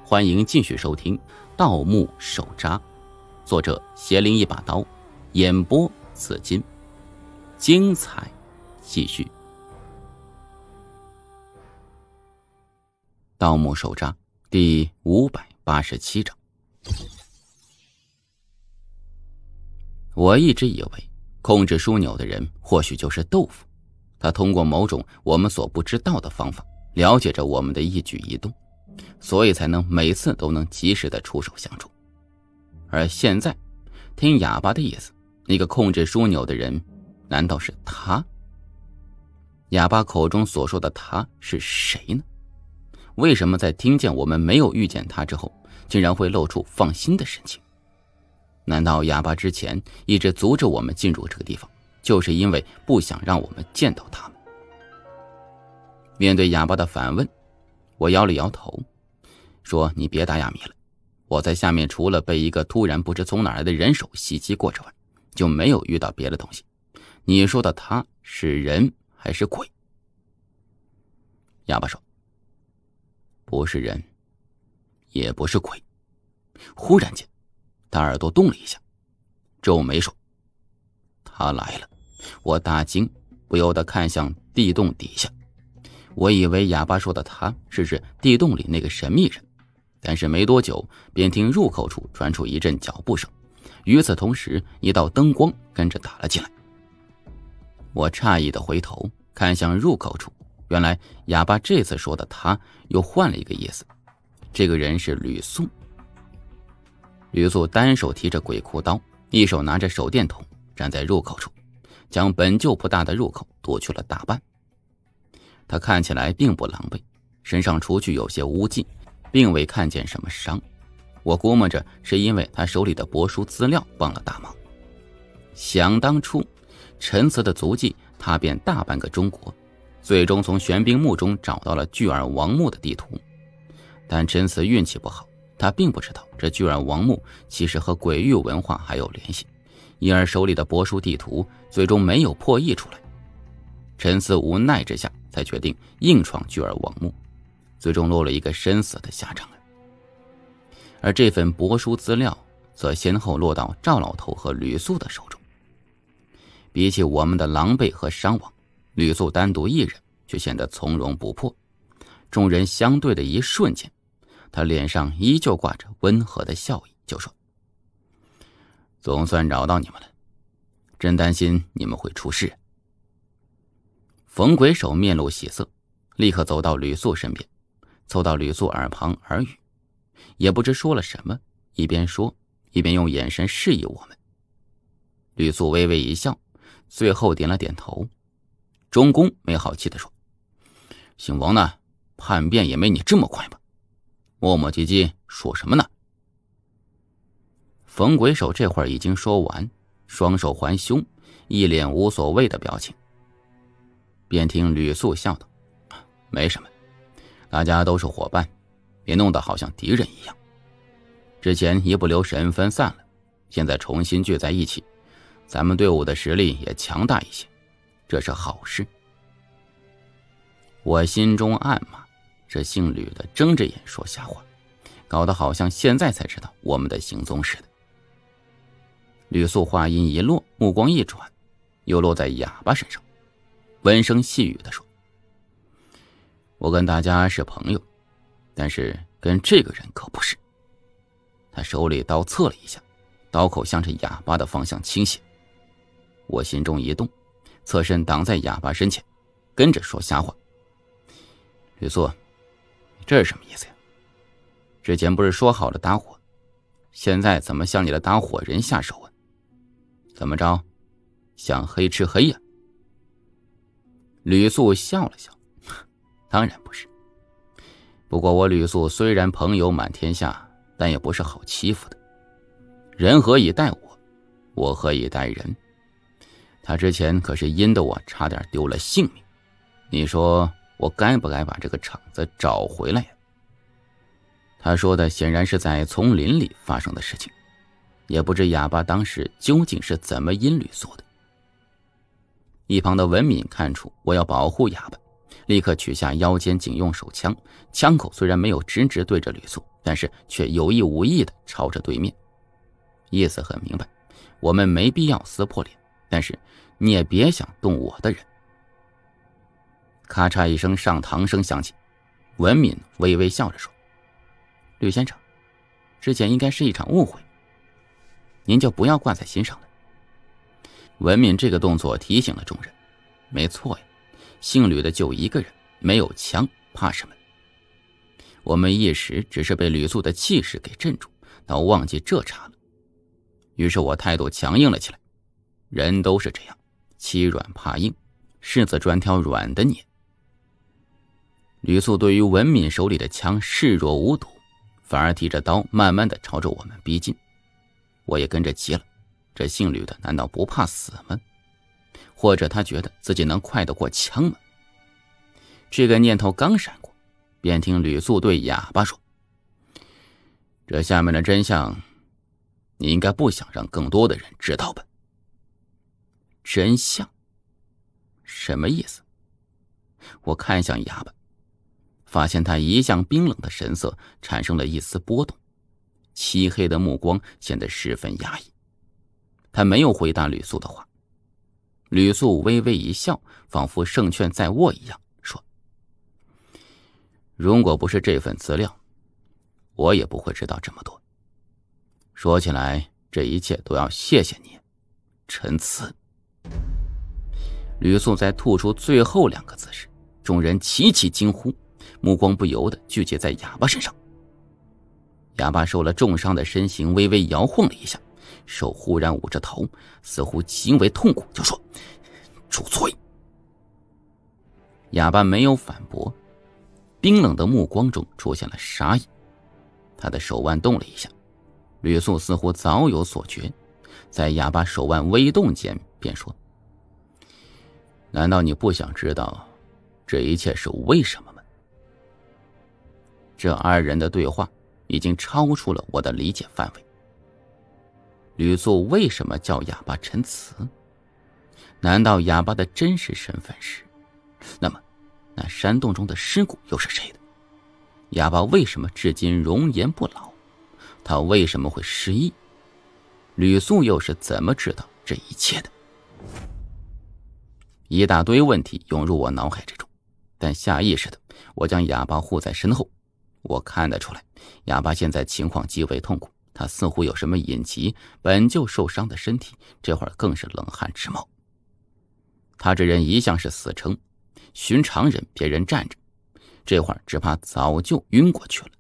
欢迎继续收听《盗墓手札》，作者邪灵一把刀，演播紫金，精彩继续。《盗墓手札》第587章。我一直以为控制枢纽的人或许就是豆腐，他通过某种我们所不知道的方法了解着我们的一举一动，所以才能每次都能及时的出手相助。而现在听哑巴的意思，那个控制枢纽的人难道是他？哑巴口中所说的他是谁呢？为什么在听见我们没有遇见他之后，竟然会露出放心的神情？难道哑巴之前一直阻止我们进入这个地方，就是因为不想让我们见到他们？面对哑巴的反问，我摇了摇头，说：“你别打哑谜了，我在下面除了被一个突然不知从哪来的人手袭击过之外，就没有遇到别的东西。你说的他是人还是鬼？”哑巴说：“不是人，也不是鬼。”忽然间他耳朵动了一下，皱眉说：“他来了。”我大惊，不由得看向地洞底下。我以为哑巴说的他是指地洞里那个神秘人，但是没多久便听入口处传出一阵脚步声，与此同时一道灯光跟着打了进来。我诧异地回头看向入口处，原来哑巴这次说的他又换了一个意思，这个人是吕素。吕素单手提着鬼哭刀，一手拿着手电筒，站在入口处，将本就不大的入口夺去了大半。他看起来并不狼狈，身上除去有些污迹，并未看见什么伤。我估摸着是因为他手里的帛书资料帮了大忙。想当初陈词的足迹踏遍大半个中国，最终从玄冰墓中找到了巨耳王墓的地图。但陈词运气不好，他并不知道这巨耳王墓其实和鬼域文化还有联系，因而手里的帛书地图最终没有破译出来。陈词无奈之下才决定硬闯巨耳王墓，最终落了一个身死的下场。而这份帛书资料则先后落到赵老头和吕素的手中。比起我们的狼狈和伤亡，吕素单独一人却显得从容不迫。众人相对的一瞬间，他脸上依旧挂着温和的笑意，就说：“总算找到你们了，真担心你们会出事。”冯鬼手面露喜色，立刻走到吕素身边，凑到吕素耳旁耳语，也不知说了什么，一边说一边用眼神示意我们。吕素微微一笑，最后点了点头。中公没好气地说：“姓王呢，叛变也没你这么快吧？磨磨唧唧说什么呢？”冯鬼手这会儿已经说完，双手环胸，一脸无所谓的表情。便听吕素笑道：“没什么，大家都是伙伴，别弄得好像敌人一样。之前一不留神分散了，现在重新聚在一起，咱们队伍的实力也强大一些，这是好事。”我心中暗骂，这姓吕的睁着眼说瞎话，搞得好像现在才知道我们的行踪似的。吕素话音一落，目光一转，又落在哑巴身上，温声细语地说：“我跟大家是朋友，但是跟这个人可不是。”他手里刀侧了一下，刀口向着哑巴的方向倾斜。我心中一动，侧身挡在哑巴身前，跟着说瞎话：“吕素，这是什么意思呀？之前不是说好了打火，现在怎么向你的打火人下手啊？怎么着，想黑吃黑呀？”吕素笑了笑：“当然不是。不过我吕素虽然朋友满天下，但也不是好欺负的。人何以待我，我何以待人？他之前可是阴得我差点丢了性命，你说我该不该把这个场子找回来呀？”他说的显然是在丛林里发生的事情，也不知哑巴当时究竟是怎么阴吕素的。一旁的文敏看出我要保护哑巴，立刻取下腰间警用手枪，枪口虽然没有直直对着吕素， 但是却有意无意地朝着对面，意思很明白，我们没必要撕破脸，但是你也别想动我的人。咔嚓一声上膛声响起，文敏微微笑着说：“吕先生，之前应该是一场误会，您就不要挂在心上了。”文敏这个动作提醒了众人，没错呀，姓吕的就一个人，没有枪，怕什么？我们一时只是被吕素的气势给镇住，倒忘记这茬了。于是我态度强硬了起来，人都是这样，欺软怕硬，柿子专挑软的捏。吕素对于文敏手里的枪视若无睹，反而提着刀慢慢地朝着我们逼近。我也跟着急了，这姓吕的难道不怕死吗？或者他觉得自己能快得过枪吗？这个念头刚闪过，便听吕素对哑巴说：“这下面的真相，你应该不想让更多的人知道吧？”真相？什么意思？我看向哑巴，发现他一向冰冷的神色产生了一丝波动，漆黑的目光显得十分压抑。他没有回答吕素的话。吕素微微一笑，仿佛胜券在握一样，说：“如果不是这份资料，我也不会知道这么多。说起来，这一切都要谢谢你，陈词。”吕素在吐出最后2个字时，众人齐齐惊呼，目光不由得聚集在哑巴身上。哑巴受了重伤的身形微微摇晃了一下，手忽然捂着头，似乎极为痛苦，就说：“主催。”哑巴没有反驳，冰冷的目光中出现了杀意。他的手腕动了一下，吕素似乎早有所觉，在哑巴手腕微动间便说：“难道你不想知道这一切是为什么吗？”这2人的对话已经超出了我的理解范围。吕素为什么叫哑巴陈词？难道哑巴的真实身份是？那么那山洞中的尸骨又是谁的？哑巴为什么至今容颜不老？他为什么会失忆？吕素又是怎么知道这一切的？一大堆问题涌入我脑海之中，但下意识的我将哑巴护在身后。我看得出来，哑巴现在情况极为痛苦，他似乎有什么隐疾，本就受伤的身体这会儿更是冷汗直冒。他这人一向是死撑，寻常人别人站着，这会儿只怕早就晕过去了。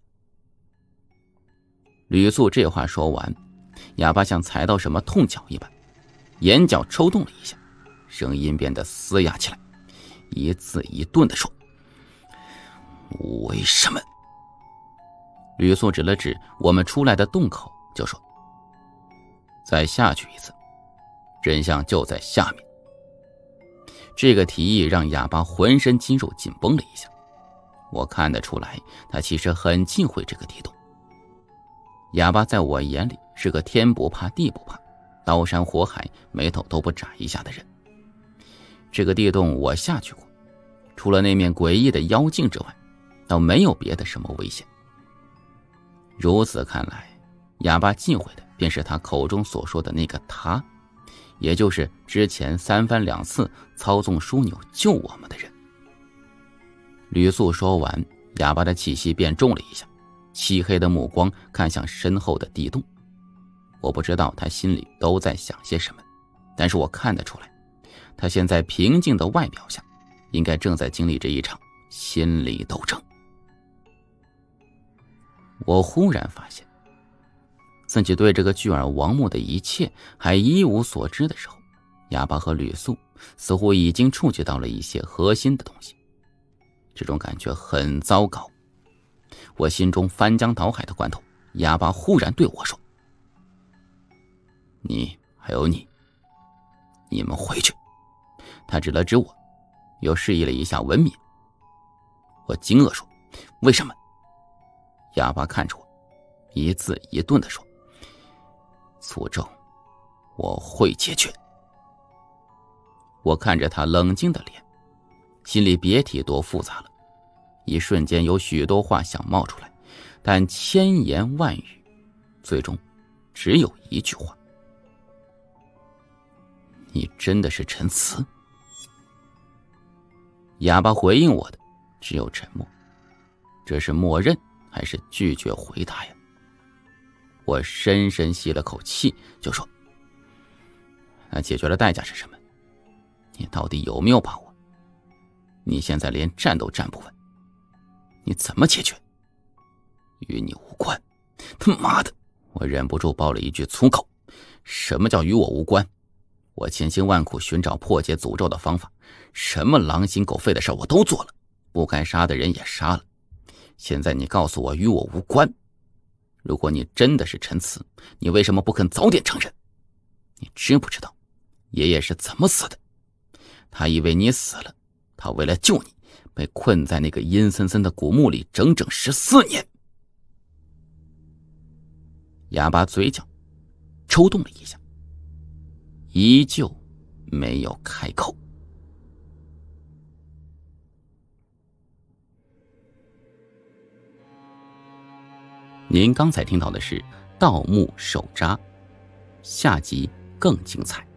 吕素这话说完，哑巴像踩到什么痛脚一般，眼角抽动了一下，声音变得嘶哑起来，一字一顿地说：“为什么？”吕素指了指我们出来的洞口，就说：“再下去一次，真相就在下面。”这个提议让哑巴浑身肌肉紧绷了一下，我看得出来，他其实很忌讳这个地洞。哑巴在我眼里是个天不怕地不怕，刀山火海眉头都不眨一下的人。这个地洞我下去过，除了那面诡异的妖精之外，倒没有别的什么危险。如此看来，哑巴忌讳的便是他口中所说的那个他，也就是之前3番2次操纵枢纽救我们的人。吕素说完，哑巴的气息变重了一下，漆黑的目光看向身后的地洞。我不知道他心里都在想些什么，但是我看得出来，他现在平静的外表下，应该正在经历着一场心理斗争。我忽然发现，自己对这个巨耳王墓的一切还一无所知的时候，哑巴和吕素似乎已经触及到了一些核心的东西。这种感觉很糟糕。我心中翻江倒海的关头，哑巴忽然对我说：“你还有你们回去。”他指了指我，又示意了一下文敏。我惊愕说：“为什么？”哑巴看着我，一字一顿地说：“苏州，我会解决。”我看着他冷静的脸，心里别提多复杂了。一瞬间有许多话想冒出来， 但千言万语最终只有一句话：你真的是陈词？哑巴回应我的只有沉默，这是默认还是拒绝回答呀？我深深吸了口气，就说：那解决的代价是什么？你到底有没有把握？你现在连站都站不稳，你怎么解决？与你无关。他妈的！我忍不住爆了一句粗口。什么叫与我无关？我千辛万苦寻找破解诅咒的方法，什么狼心狗肺的事我都做了，不该杀的人也杀了。现在你告诉我与我无关，如果你真的是陈词，你为什么不肯早点承认？你知不知道爷爷是怎么死的？他以为你死了，他为了救你，被困在那个阴森森的古墓里整整14年。哑巴嘴角抽动了一下，依旧没有开口。您刚才听到的是《盗墓手札》，下集更精彩。